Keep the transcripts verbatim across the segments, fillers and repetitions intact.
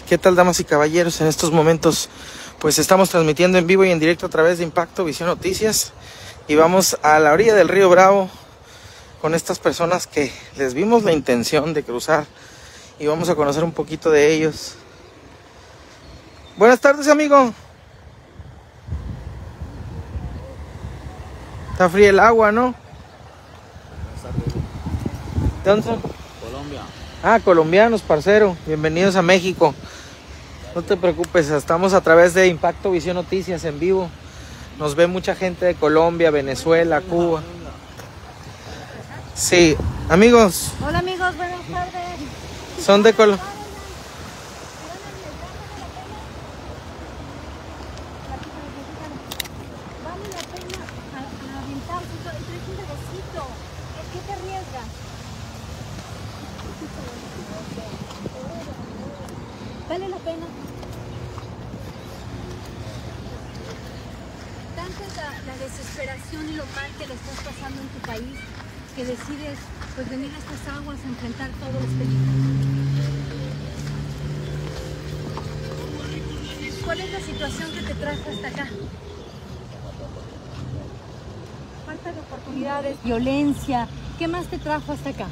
¿Qué tal, damas y caballeros? En estos momentos pues estamos transmitiendo en vivo y en directo a través de Impacto Visión Noticias y vamos a la orilla del río Bravo con estas personas que les vimos la intención de cruzar y vamos a conocer un poquito de ellos. Buenas tardes, amigo. Está fría el agua, ¿no? ¿De dónde son? Colombia. Ah, colombianos, parcero. Bienvenidos a México. No te preocupes, estamos a través de Impacto Visión Noticias en vivo. Nos ve mucha gente de Colombia, Venezuela, Cuba. Sí, amigos. Hola amigos, buenas tardes. Son de Colombia. Vale la pena aventarse, es un bebecito. ¿Qué te arriesgas? Vale la pena. Tanta es la, la desesperación y lo mal que lo estás pasando en tu país que decides pues venir a estas aguas a enfrentar todos los peligros. ¿Cuál es la situación que te trajo hasta acá? Falta de oportunidades, violencia. ¿Qué más te trajo hasta acá?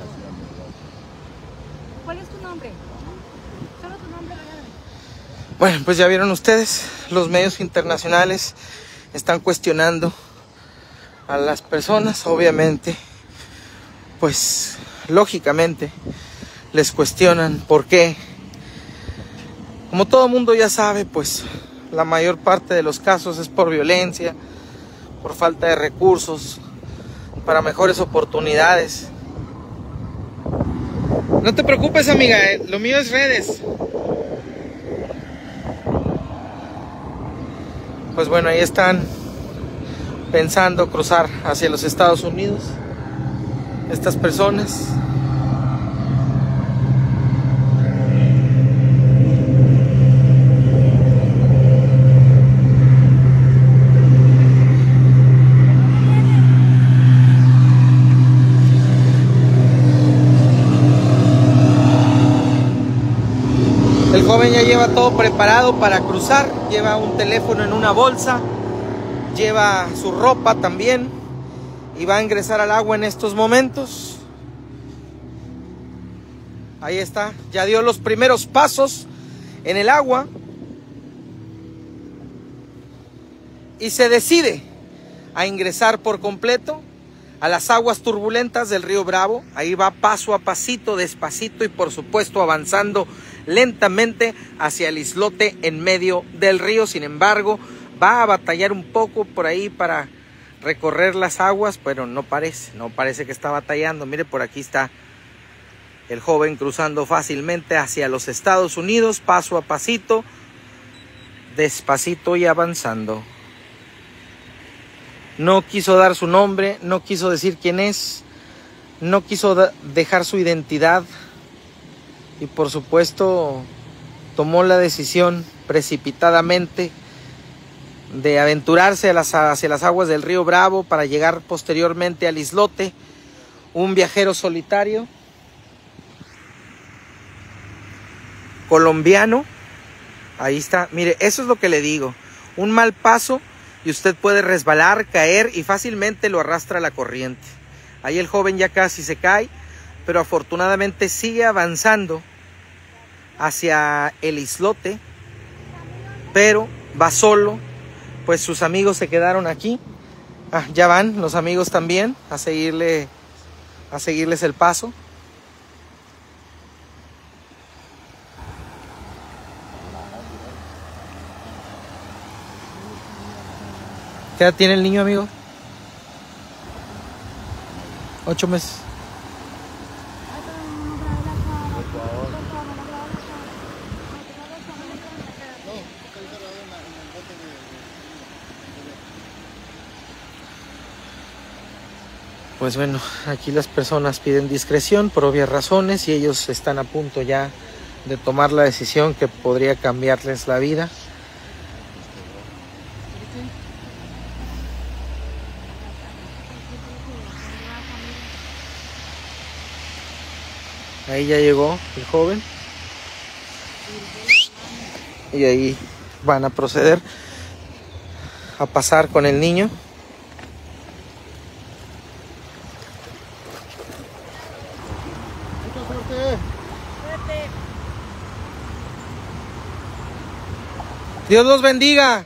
¿Cuál es tu nombre? Solo tu nombre, regálame. Bueno, pues ya vieron ustedes, los medios internacionales están cuestionando a las personas, obviamente, pues lógicamente les cuestionan por qué. Como todo mundo ya sabe, pues la mayor parte de los casos es por violencia, por falta de recursos, para mejores oportunidades. No te preocupes, amiga, eh, lo mío es redes. Pues bueno, ahí están pensando cruzar hacia los Estados Unidos estas personas. El joven ya lleva todo preparado para cruzar, lleva un teléfono en una bolsa, lleva su ropa también y va a ingresar al agua en estos momentos. Ahí está, ya dio los primeros pasos en el agua y se decide a ingresar por completo a las aguas turbulentas del río Bravo. Ahí va paso a pasito, despacito y por supuesto avanzando lentamente hacia el islote en medio del río. Sin embargo, va a batallar un poco por ahí para recorrer las aguas, pero no parece, no parece que está batallando. Mire, por aquí está el joven cruzando fácilmente hacia los Estados Unidos, paso a pasito, despacito y avanzando. No quiso dar su nombre, no quiso decir quién es, no quiso dejar su identidad y por supuesto tomó la decisión precipitadamente de aventurarse a las, hacia las aguas del río Bravo para llegar posteriormente al islote. Un viajero solitario, colombiano. Ahí está, mire, eso es lo que le digo. Un mal paso y usted puede resbalar, caer y fácilmente lo arrastra la corriente. Ahí el joven ya casi se cae, pero afortunadamente sigue avanzando hacia el islote, pero va solo, pues sus amigos se quedaron aquí. Ah, ya van los amigos también a seguirle, a seguirles el paso. ¿Qué edad tiene el niño, amigo? Ocho meses. Pues bueno, aquí las personas piden discreción por obvias razones y ellos están a punto ya de tomar la decisión que podría cambiarles la vida. Ahí ya llegó el joven. Y ahí van a proceder a pasar con el niño. Mucha suerte. Suerte. Dios los bendiga.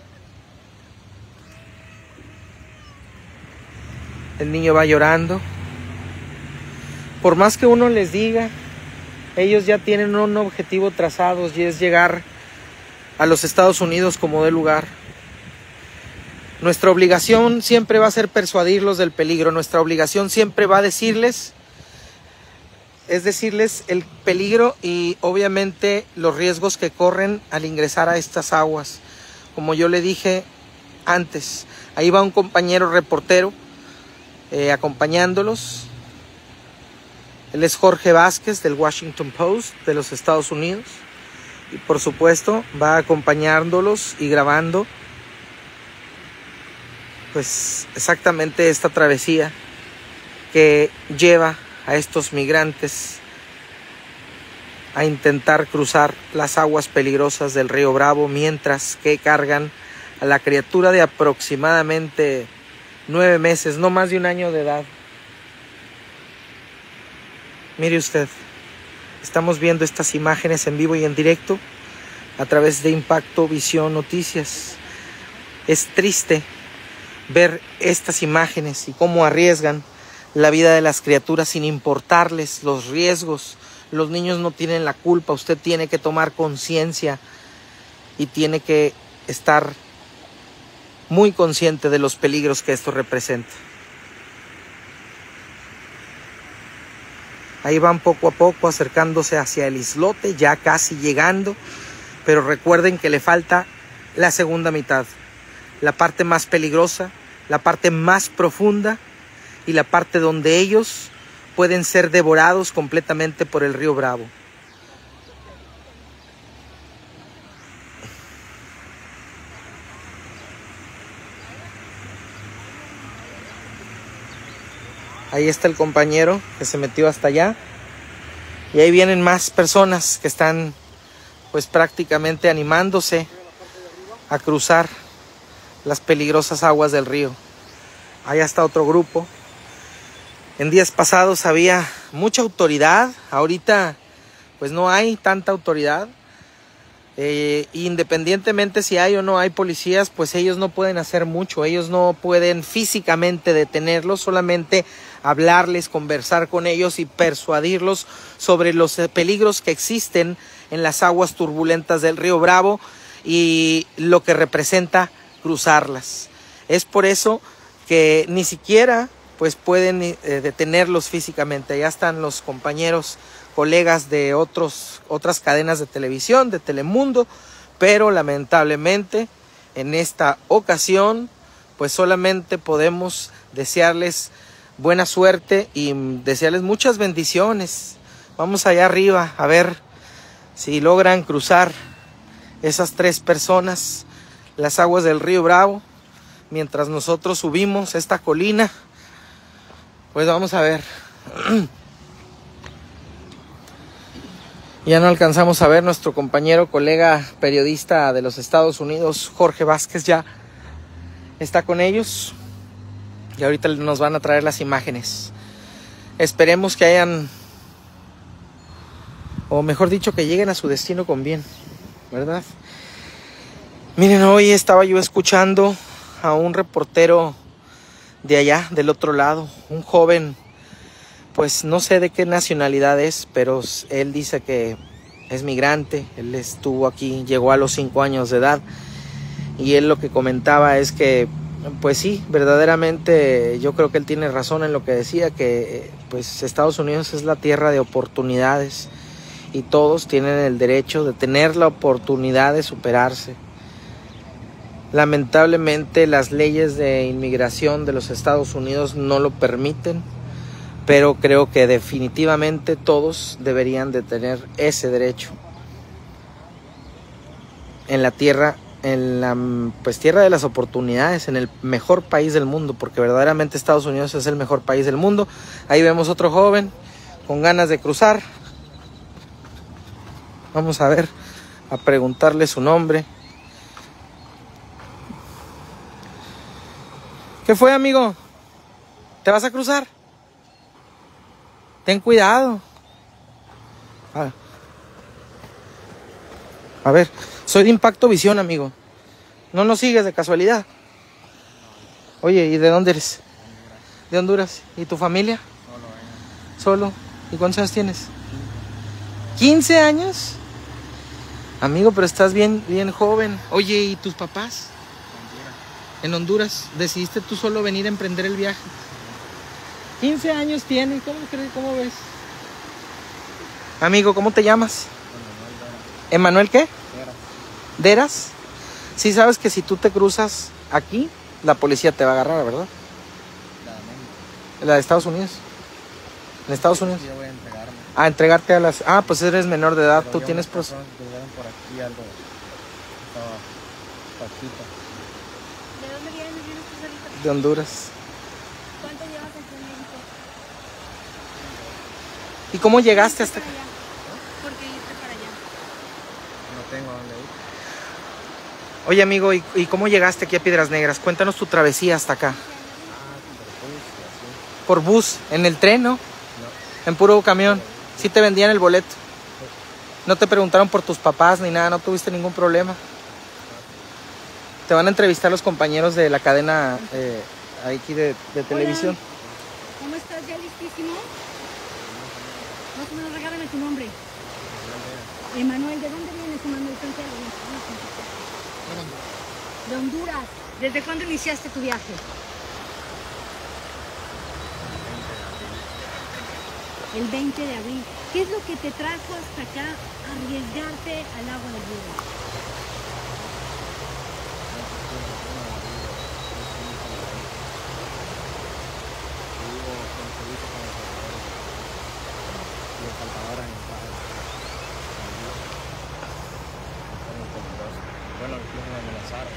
El niño va llorando. Por más que uno les diga, ellos ya tienen un objetivo trazado y es llegar a los Estados Unidos como de lugar. Nuestra obligación siempre va a ser persuadirlos del peligro. Nuestra obligación siempre va a decirles, es decirles el peligro y obviamente los riesgos que corren al ingresar a estas aguas. Como yo le dije antes, ahí va un compañero reportero eh, acompañándolos. Él es Jorge Vázquez del Washington Post de los Estados Unidos. Y por supuesto va acompañándolos y grabando pues exactamente esta travesía que lleva a estos migrantes a intentar cruzar las aguas peligrosas del río Bravo, mientras que cargan a la criatura de aproximadamente nueve meses, no más de un año de edad. Mire usted, estamos viendo estas imágenes en vivo y en directo a través de Impacto Visión Noticias. Es triste ver estas imágenes y cómo arriesgan la vida de las criaturas sin importarles los riesgos. Los niños no tienen la culpa, usted tiene que tomar conciencia y tiene que estar muy consciente de los peligros que esto representa. Ahí van poco a poco acercándose hacia el islote, ya casi llegando, pero recuerden que le falta la segunda mitad, la parte más peligrosa, la parte más profunda y la parte donde ellos pueden ser devorados completamente por el río Bravo. Ahí está el compañero que se metió hasta allá. Y ahí vienen más personas que están pues prácticamente animándose a cruzar las peligrosas aguas del río. Allá está otro grupo. En días pasados había mucha autoridad. Ahorita pues no hay tanta autoridad. Eh, independientemente si hay o no hay policías, pues ellos no pueden hacer mucho. Ellos no pueden físicamente detenerlos, solamente hablarles, conversar con ellos y persuadirlos sobre los peligros que existen en las aguas turbulentas del río Bravo y lo que representa cruzarlas. Es por eso que ni siquiera pues pueden eh, detenerlos físicamente. Allá están los compañeros, colegas de otros, otras cadenas de televisión, de Telemundo, pero lamentablemente en esta ocasión pues solamente podemos desearles buena suerte y desearles muchas bendiciones. Vamos allá arriba a ver si logran cruzar esas tres personas las aguas del río Bravo, mientras nosotros subimos esta colina. Pues vamos a ver. Ya no alcanzamos a ver nuestro compañero, colega periodista de los Estados Unidos, Jorge Vázquez, ya está con ellos. Y ahorita nos van a traer las imágenes. Esperemos que hayan, o mejor dicho, que lleguen a su destino con bien, ¿verdad? Miren, hoy estaba yo escuchando a un reportero de allá, del otro lado, un joven, pues no sé de qué nacionalidad es, pero él dice que es migrante. Él estuvo aquí, llegó a los cinco años de edad, y él lo que comentaba es que pues sí, verdaderamente yo creo que él tiene razón en lo que decía, que pues Estados Unidos es la tierra de oportunidades y todos tienen el derecho de tener la oportunidad de superarse. Lamentablemente las leyes de inmigración de los Estados Unidos no lo permiten, pero creo que definitivamente todos deberían de tener ese derecho en la tierra en la pues tierra de las oportunidades, en el mejor país del mundo, porque verdaderamente Estados Unidos es el mejor país del mundo. Ahí vemos otro joven con ganas de cruzar. Vamos a ver a preguntarle su nombre. ¿Qué fue, amigo? ¿Te vas a cruzar? Ten cuidado. A, a ver, soy de Impacto Visión, amigo. ¿No nos sigues de casualidad? Oye, ¿y de dónde eres? De Honduras. ¿Y tu familia? Solo. ¿Y cuántos años tienes? ¿quince años? Amigo, pero estás bien, bien joven. Oye, ¿y tus papás? En Honduras. ¿Decidiste tú solo venir a emprender el viaje? quince años tiene. ¿Cómo crees? ¿Cómo ves? Amigo, ¿cómo te llamas? ¿Emanuel qué? ¿Deras? Sí sabes que si tú te cruzas aquí, la policía te va a agarrar, ¿verdad? La de Estados Unidos. En Estados Unidos. Yo voy a entregarme. A entregarte a las... Ah, pues eres menor de edad. Tú tienes... Pros... por aquí algo. Paquita. ¿De dónde vienes? ¿Vienes tú solito? De Honduras. ¿Cuánto llevas aquí en México? ¿Y cómo llegaste hasta acá? ¿Por qué irte para allá? No tengo a dónde ir. Oye, amigo, ¿y, ¿y cómo llegaste aquí a Piedras Negras? Cuéntanos tu travesía hasta acá. Ah, Por bus, en el tren, ¿no? No. En puro camión. Sí te vendían el boleto. No te preguntaron por tus papás ni nada, no tuviste ningún problema. Te van a entrevistar los compañeros de la cadena eh, aquí de, de televisión. Hola. ¿Cómo estás? ¿Ya listísimo? Más o menos regálame tu nombre. Emanuel, ¿de dónde vienes, Emanuel? De Honduras. ¿Desde cuándo iniciaste tu viaje? El veinte de abril. ¿Qué es lo que te trajo hasta acá a arriesgarte al agua del río? Bueno, incluso me amenazaron.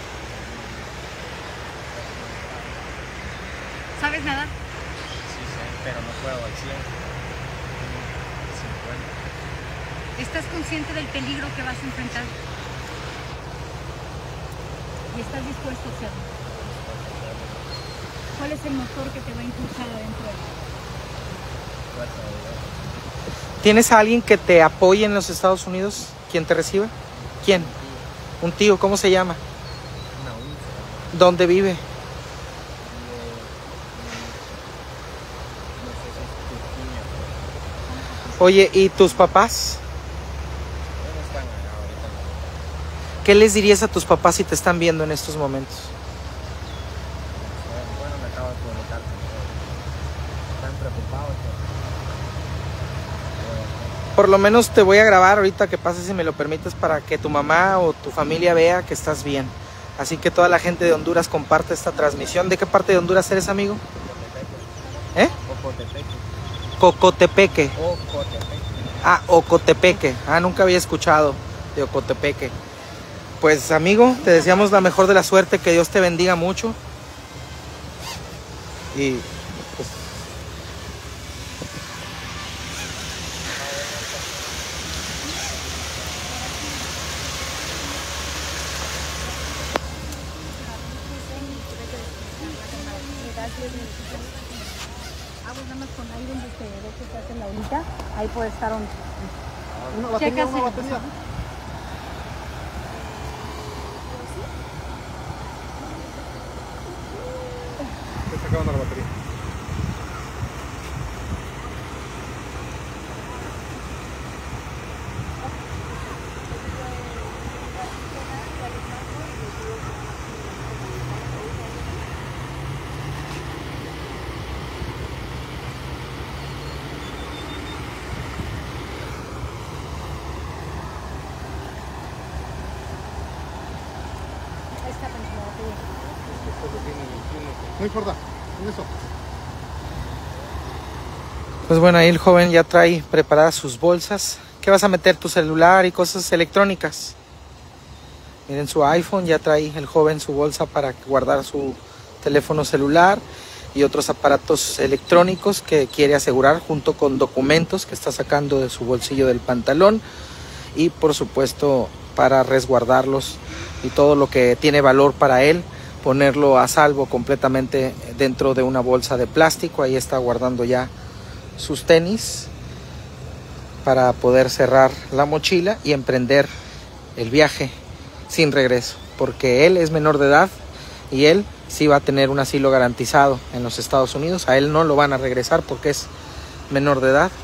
¿Sabes nadar? Sí, sí, pero no puedo al cien. cincuenta. ¿Estás consciente del peligro que vas a enfrentar? ¿Y estás dispuesto a hacerlo? ¿Cuál es el motor que te va a impulsar adentro? Fuerza de Dios. ¿Tienes a alguien que te apoye en los Estados Unidos? ¿Quién te reciba? ¿Quién? Un tío, ¿cómo se llama? Una úlcera. ¿Dónde vive? Oye, ¿y tus papás? ¿Dónde están allá ahorita? ¿Qué les dirías a tus papás si te están viendo en estos momentos? Bueno, me acabo de comunicar con ellos. Están preocupados. Por lo menos te voy a grabar ahorita que pases, si me lo permites, para que tu mamá o tu familia vea que estás bien. Así que toda la gente de Honduras comparte esta transmisión. ¿De qué parte de Honduras eres, amigo? ¿Eh? Ocotepeque. Cocotepeque. Ocotepeque. Ah, Ocotepeque. Ah, nunca había escuchado de Ocotepeque. Pues, amigo, te deseamos la mejor de la suerte, que Dios te bendiga mucho. Y pues, Aguas nada más con ahí donde te ve que estás en la orilla. Ahí puede estar un... Una batería, una batería. Se acabando la batería. Ahí está con la batería. No importa, con eso. pues bueno, ahí el joven ya trae preparadas sus bolsas. ¿Qué vas a meter? Tu celular y cosas electrónicas. Miren, su iPhone, ya trae el joven su bolsa para guardar su teléfono celular y otros aparatos electrónicos que quiere asegurar, junto con documentos que está sacando de su bolsillo del pantalón. y por supuesto para resguardarlos y todo lo que tiene valor para él, ponerlo a salvo completamente dentro de una bolsa de plástico. Ahí está guardando ya sus tenis para poder cerrar la mochila y emprender el viaje sin regreso, porque él es menor de edad y él sí va a tener un asilo garantizado en los Estados Unidos. A él no lo van a regresar porque es menor de edad.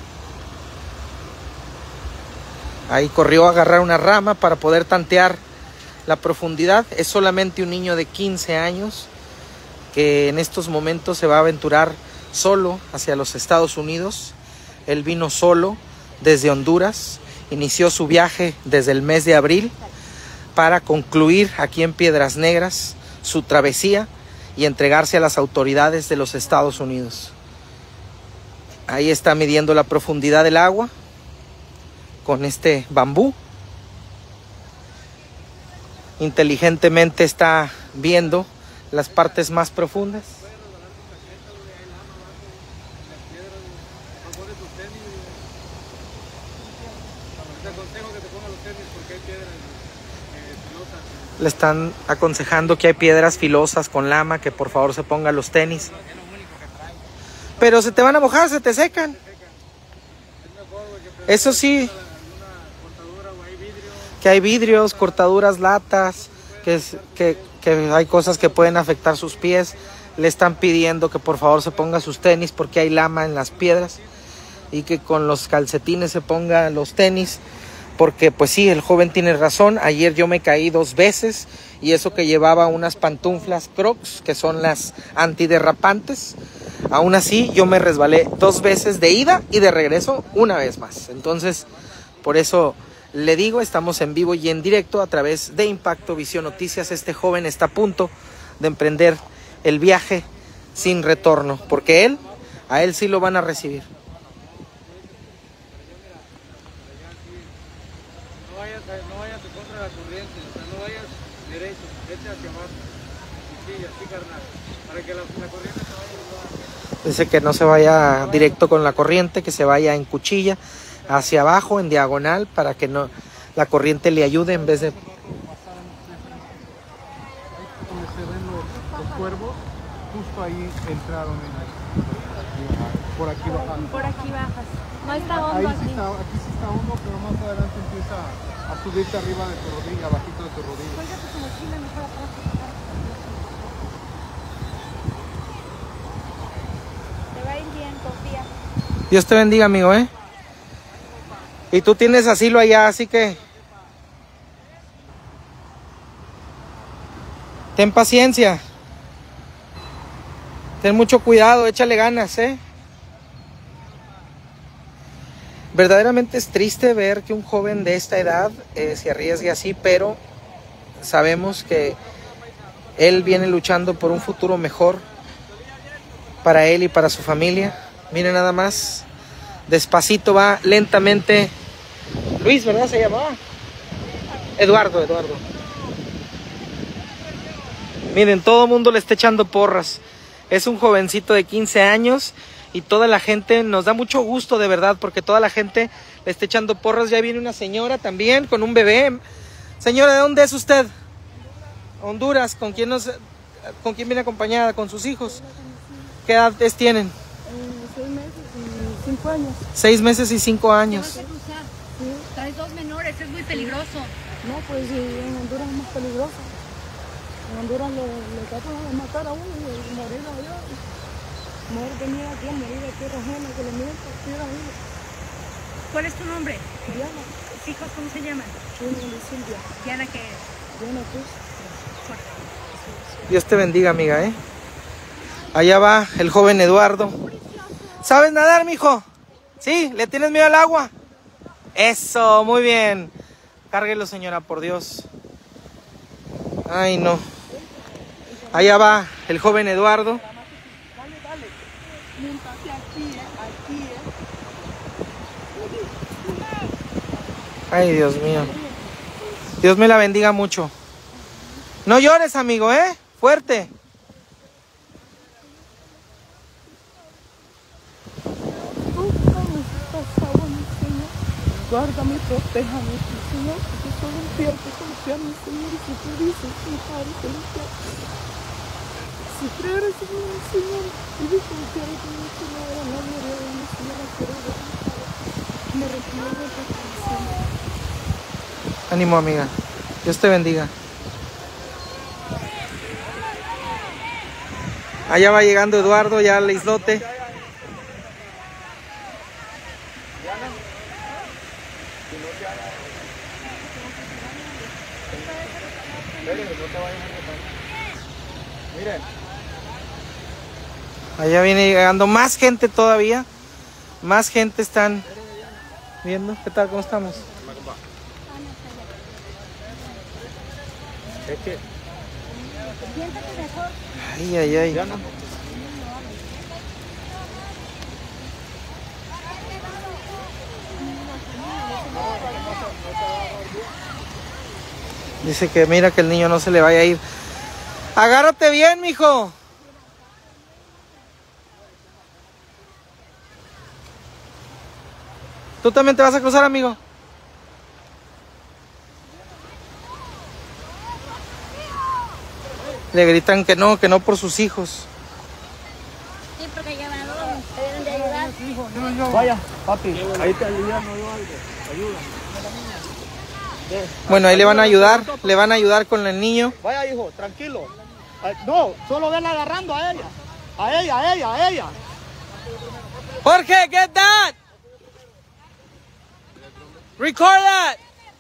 Ahí corrió a agarrar una rama para poder tantear la profundidad. Es solamente un niño de quince años que en estos momentos se va a aventurar solo hacia los Estados Unidos. Él vino solo desde Honduras, inició su viaje desde el mes de abril para concluir aquí en Piedras Negras su travesía y entregarse a las autoridades de los Estados Unidos. Ahí está midiendo la profundidad del agua con este bambú. Inteligentemente está viendo las partes más profundas. Le están aconsejando que hay piedras filosas con lama, que por favor se ponga los tenis. Pero se te van a mojar, se te secan. Eso sí, que hay vidrios, cortaduras, latas, que, es, que, que hay cosas que pueden afectar sus pies. Le están pidiendo que por favor se ponga sus tenis porque hay lama en las piedras, y que con los calcetines se ponga los tenis, porque pues sí, el joven tiene razón. Ayer yo me caí dos veces, y eso que llevaba unas pantuflas Crocs, que son las antiderrapantes. Aún así yo me resbalé dos veces de ida y de regreso una vez más. Entonces, por eso le digo, estamos en vivo y en directo a través de Impacto Visión Noticias. Este joven está a punto de emprender el viaje sin retorno, porque él, a él sí lo van a recibir. No vayas, no vayas en contra de la corriente, o sea, no vayas derecho, vete hacia abajo. Sí, así, carnal, para que la, la corriente se vaya. Dice que no se vaya directo con la corriente, que se vaya en cuchilla, hacia abajo, en diagonal, para que no la corriente le ayude en vez de... Donde se ven los, los cuervos, justo ahí entraron en ahí. Por aquí bajando. Por aquí bajas. No está hondo Ahí aquí. sí está, aquí sí está hondo, pero más adelante empieza a subirte arriba de tu rodilla, abajito de tu rodilla. Cuélgate tu mochila mejor atrás. Te va a ir bien, confía. Dios te bendiga, amigo, ¿eh? Y tú tienes asilo allá, así que... ten paciencia. Ten mucho cuidado, échale ganas, ¿eh? Verdaderamente es triste ver que un joven de esta edad eh, se arriesgue así, pero sabemos que él viene luchando por un futuro mejor para él y para su familia. Miren nada más, despacito va, lentamente. Luis, ¿verdad se llamaba? Eduardo, Eduardo. Miren, todo el mundo le está echando porras. Es un jovencito de quince años y toda la gente, nos da mucho gusto de verdad, porque toda la gente le está echando porras. Ya viene una señora también con un bebé. Señora, ¿de dónde es usted? Honduras. ¿Con quién, nos, con quién viene acompañada? ¿Con sus hijos? ¿Qué edades tienen? Eh, seis meses y cinco años. Seis meses y cinco años. Te vas a cruzar. Traes dos menores, es muy peligroso. No, pues sí, en Honduras es más peligroso. En Honduras le, le tratan de matar a uno y morir allá. Mejor venir aquí a morir a tierra ajena que le mienta, tierra viva. ¿Cuál es tu nombre? Diana, ¿Tus hijos cómo se llaman? Chino y Silvia. Diana, ¿qué es? Diana Cruz. Dios te bendiga, amiga, ¿eh? Allá va el joven Eduardo. ¿Sabes nadar, mijo? ¿Sí? ¿Le tienes miedo al agua? Eso, muy bien. Cárguelo, señora, por Dios. Ay, no. Allá va el joven Eduardo. Dale, dale. Miéntase aquí, eh, aquí, eh. Ay, Dios mío. Dios me la bendiga mucho. No llores, amigo, ¿eh? Fuerte. guárdame, protéjame, Señor, porque solo un día que confía en mi Señor y si tú dices, mi Padre celestial, si creer en mi Señor y de confiar en mi Señor, no me haré de mi Señor, me retiro de tu corazón. Ánimo, amiga. Dios te bendiga. Allá va llegando Eduardo, ya al islote. Allá viene llegando más gente todavía. Más gente están viendo. ¿Qué tal? ¿Cómo estamos? Ay, ay, ay. Dice que mira que el niño no se le vaya a ir. Agárrate bien, mijo. ¿Tú también te vas a cruzar, amigo? Le gritan que no, que no por sus hijos. Sí, porque llevan dos, te deben de ayudar. Vaya, papi, ahí te ayudamos yo algo. Ayuda. Bueno, ahí le van a ayudar, le van a ayudar con el niño. Vaya, hijo, tranquilo. No, solo ven agarrando a ella. A ella, a ella, a ella. Jorge, get that. Record that.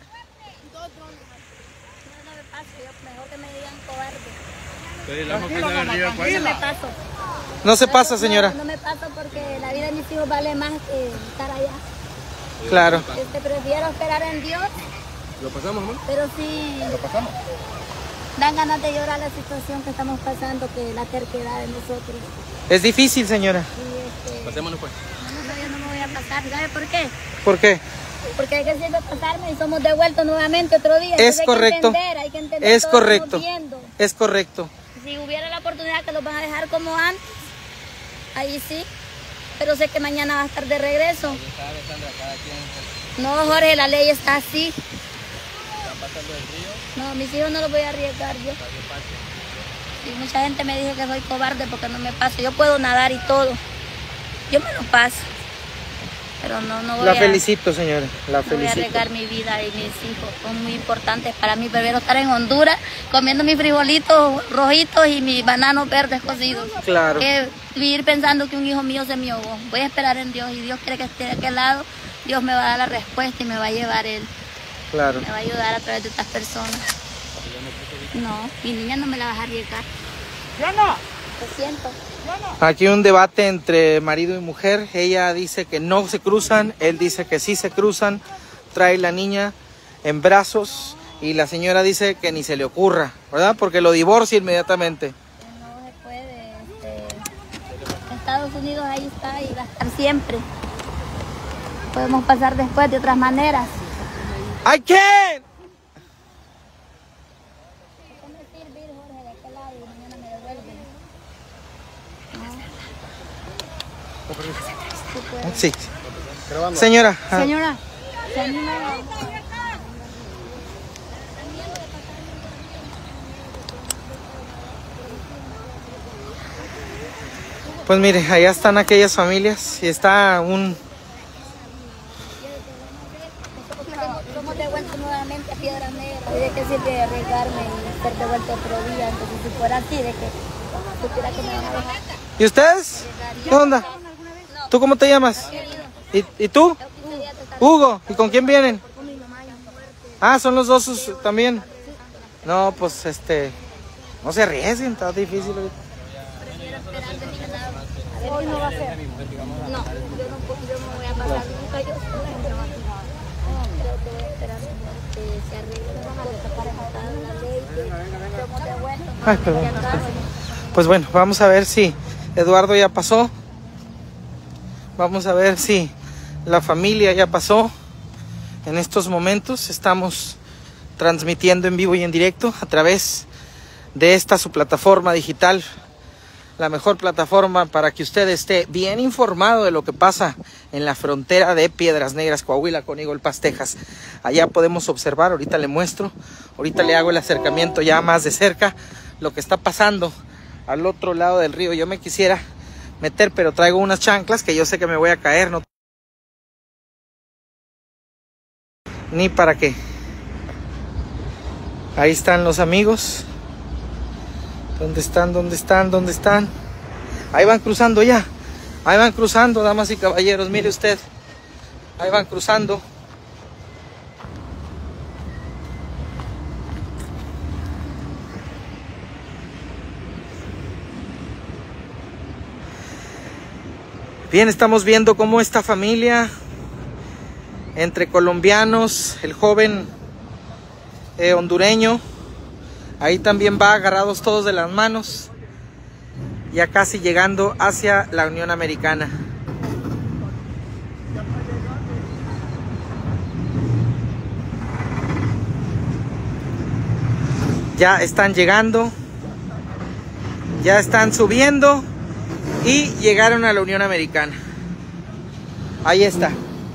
Mejor que me digan cobarde. Tranquilo, mamá, No me tranquila. paso. No se pasa, señora. No, no me paso porque la vida de mis hijos vale más que estar allá. Claro. Este, prefiero esperar en Dios. ¿Lo pasamos, amor? Pero sí ¿Lo pasamos? dan ganas de llorar la situación que estamos pasando, que la terquedad de nosotros. Es difícil, señora. Y este, Pasémonos pues. no, no, yo no me voy a pasar. ¿Sabe por qué? ¿Por qué? Porque hay que siempre pasarme y somos devueltos nuevamente otro día. Es Entonces hay correcto. Que entender, hay que entender Es todo lo que correcto. estamos viendo. Es correcto. Si hubiera la oportunidad que los van a dejar como antes, ahí sí. Pero sé que mañana va a estar de regreso. No, Jorge, la ley está así. No, mis hijos no los voy a arriesgar yo. Y mucha gente me dice que soy cobarde porque no me paso. Yo puedo nadar y todo. Yo me lo paso. Pero no, no voy La a... felicito, señora. La No voy a felicito. arriesgar mi vida y mis hijos. Son muy importantes para mí. Prefiero estar en Honduras comiendo mis frijolitos rojitos y mis bananos verdes cocidos. Claro. Que vivir pensando que un hijo mío se me ahogó. Voy a esperar en Dios y Dios quiere que esté de aquel lado. Dios me va a dar la respuesta y me va a llevar Él. Claro. Me va a ayudar a través de estas personas. No, mi niña no me la vas a arriesgar. ¡Diana! Lo siento. Aquí un debate entre marido y mujer. Ella dice que no se cruzan, él dice que sí se cruzan. Trae la niña en brazos y la señora dice que ni se le ocurra, ¿verdad? Porque lo divorcia inmediatamente. No se puede. Este, Estados Unidos ahí está y va a estar siempre. Podemos pasar después de otras maneras. I can't. ¿Cómo servir, Jorge, de aquel lado y mañana me devuelven? No. Sí. Señora. ah, Señora, ¿se anima a- Pues mire, allá están aquellas familias y está un... Somos devueltos nuevamente a Piedra Negra. ¿De qué sirve arriesgarme y ser devuelto otro día? Entonces, si fuera así, de que supiera que me van a dejar. ¿Y ustedes? ¿Qué onda? ¿Tú cómo te llamas? ¿Y, y tú? Hugo. ¿Y con quién vienen? Ah, son los dos sus- también. No, pues este... No se arriesguen, está difícil. Hoy no va a ser. No, yo no, yo no voy a pasar nunca yo sola. Creo que voy a esperar que se arregle las cosas para matar la ley, que somos devueltos. Ay, perdón. Pues bueno, vamos a ver si Eduardo ya pasó. Vamos a ver si la familia ya pasó. En estos momentos estamos transmitiendo en vivo y en directo a través de esta su plataforma digital la mejor plataforma para que usted esté bien informado de lo que pasa en la frontera de Piedras Negras, Coahuila, con Eagle Pass, Texas. Allá podemos observar, ahorita le muestro, ahorita le hago el acercamiento ya más de cerca, lo que está pasando al otro lado del río. Yo me quisiera meter, pero traigo unas chanclas que yo sé que me voy a caer, no ni para qué. Ahí están los amigos. ¿Dónde están? ¿Dónde están? ¿Dónde están? Ahí van cruzando ya. Ahí van cruzando, damas y caballeros. Mire usted. Ahí van cruzando. Bien, estamos viendo cómo esta familia, entre colombianos, el joven eh, hondureño, ahí también va agarrados todos de las manos, ya casi llegando hacia la Unión Americana. Ya están llegando, ya están subiendo y llegaron a la Unión Americana. Ahí está.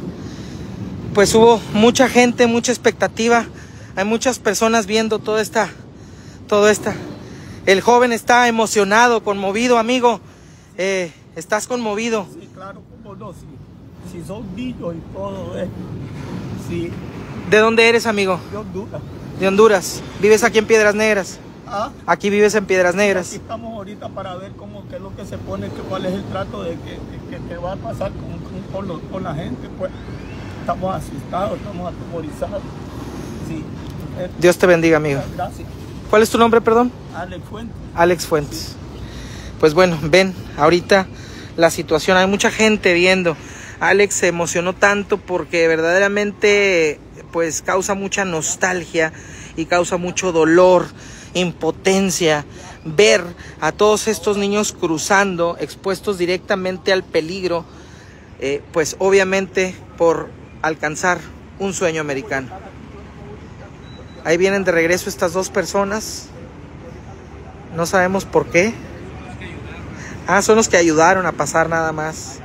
Pues hubo mucha gente, mucha expectativa. Hay muchas personas viendo toda esta, todo esta. El joven está emocionado, conmovido, amigo. Eh, ¿Estás conmovido? Sí, claro, cómo no, sí. Si son niños y todo, eh. Sí. ¿De dónde eres, amigo? De Honduras. De Honduras. ¿Vives aquí en Piedras Negras? Ah. Aquí vives en Piedras Negras. Aquí estamos ahorita para ver cómo qué es lo que se pone, que, cuál es el trato de que, que, que va a pasar con, con, con, lo, con la gente, pues. Estamos asustados, estamos atemorizados. Sí. Eh, Dios te bendiga, amigo. Gracias. ¿Cuál es tu nombre, perdón? Alex Fuentes. Alex Fuentes. Pues bueno, ven, ahorita la situación, hay mucha gente viendo. Alex se emocionó tanto porque verdaderamente pues causa mucha nostalgia y causa mucho dolor, impotencia, ver a todos estos niños cruzando, expuestos directamente al peligro, eh, pues obviamente por alcanzar un sueño americano. Ahí vienen de regreso estas dos personas. No sabemos por qué. Ah, son los que ayudaron a pasar nada más.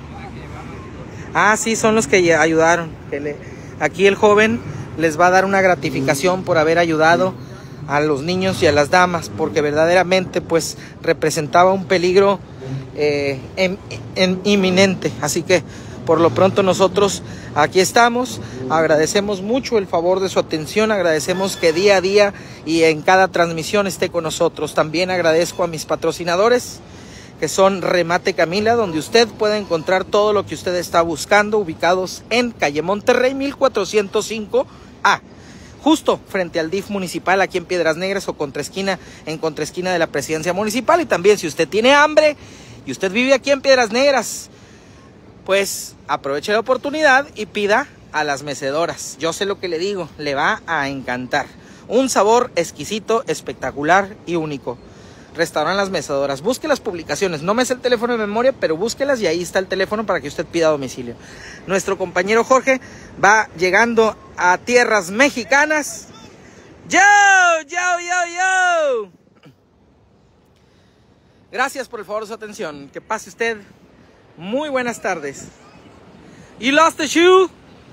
Ah, sí, son los que ayudaron. Aquí el joven les va a dar una gratificación por haber ayudado a los niños y a las damas, porque verdaderamente pues representaba un peligro eh, en, en, inminente. Así que por lo pronto nosotros aquí estamos, agradecemos mucho el favor de su atención, agradecemos que día a día y en cada transmisión esté con nosotros. También agradezco a mis patrocinadores, que son Remate Camila, donde usted puede encontrar todo lo que usted está buscando, ubicados en calle Monterrey mil cuatrocientos cinco A, justo frente al D I F municipal aquí en Piedras Negras, o contraesquina, en contraesquina de la presidencia municipal. Y también si usted tiene hambre y usted vive aquí en Piedras Negras, pues aproveche la oportunidad y pida a las mecedoras. Yo sé lo que le digo, le va a encantar. Un sabor exquisito, espectacular y único. Restaurant Las Mecedoras. Busque las publicaciones. No me sé el teléfono de memoria, pero búsquelas y ahí está el teléfono para que usted pida a domicilio. Nuestro compañero Jorge va llegando a tierras mexicanas. ¡Yo! ¡Yo, yo, yo! Gracias por el favor de su atención. Que pase usted muy buenas tardes. You lost the shoe?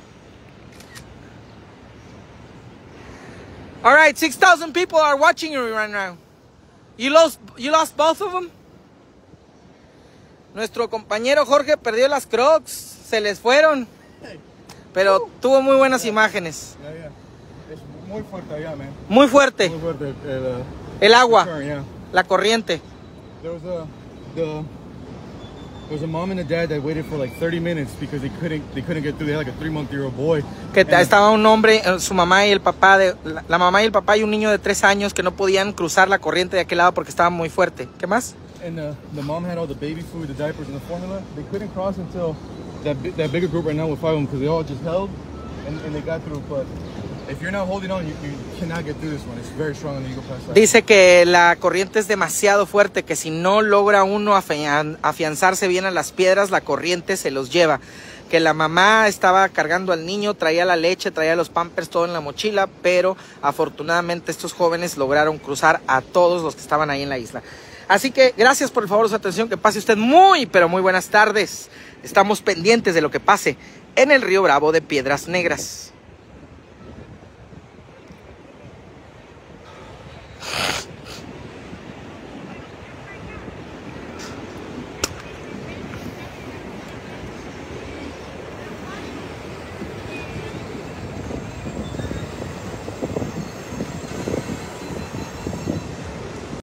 All right, six thousand people are watching you right now. You lost, you lost both of them? Nuestro compañero Jorge perdió las Crocs, se les fueron, pero uh. tuvo muy buenas imágenes. Yeah, yeah. Es muy fuerte allá, man. Muy fuerte. Muy fuerte el, uh, el agua, turn, yeah. La corriente. There was a, the, there was a mom and a dad that waited for like thirty minutes because they couldn't, they couldn't get through. They had like a three-month-year-old boy. Que and estaba un hombre, su mamá y el papá, de, la, la mamá y el papá y un niño de tres años que no podían cruzar la corriente de aquel lado porque estaba muy fuerte. ¿Qué más? And uh, the mom had all the baby food, the diapers, and the formula. They couldn't cross until that that bigger group right now with five of them because they all just held and, and they got through. But if you're not holding on, you, you cannot get through this one. It's very strong on the Eagle Pass side. Dice que la corriente es demasiado fuerte, que si no logra uno afianzarse bien a las piedras, la corriente se los lleva. Que la mamá estaba cargando al niño, traía la leche, traía los pampers, todo en la mochila, pero afortunadamente estos jóvenes lograron cruzar a todos los que estaban ahí en la isla. Así que gracias por el favor de su atención, que pase usted muy, pero muy buenas tardes. Estamos pendientes de lo que pase en el Río Bravo de Piedras Negras.